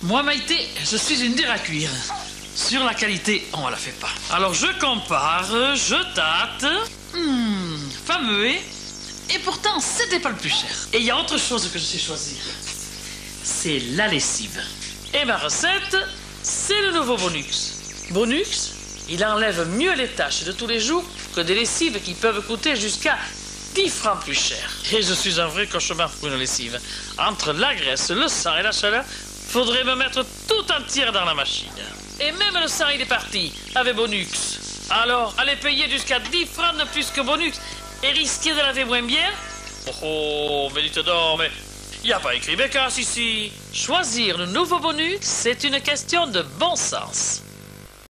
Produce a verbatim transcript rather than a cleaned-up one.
Moi, Maïté, je suis une dure à cuire. Sur la qualité, on ne la fait pas. Alors je compare, je tâte. Hmm, fameux, et, et pourtant, c'était pas le plus cher. Et il y a autre chose que je sais choisir. C'est la lessive. Et ma recette, c'est le nouveau Bonux. Bonux, il enlève mieux les tâches de tous les jours que des lessives qui peuvent coûter jusqu'à dix francs plus cher. Et je suis un vrai cauchemar pour une lessive. Entre la graisse, le sang et la chaleur, faudrait me mettre tout entière dans la machine. Et même le sang, il est parti, avec Bonux. Alors, aller payer jusqu'à dix francs de plus que Bonux et risquer de laver moins bien? Oh, oh, mais dites donc, mais il n'y a pas écrit Bécasse ici. Choisir le nouveau Bonux, c'est une question de bon sens.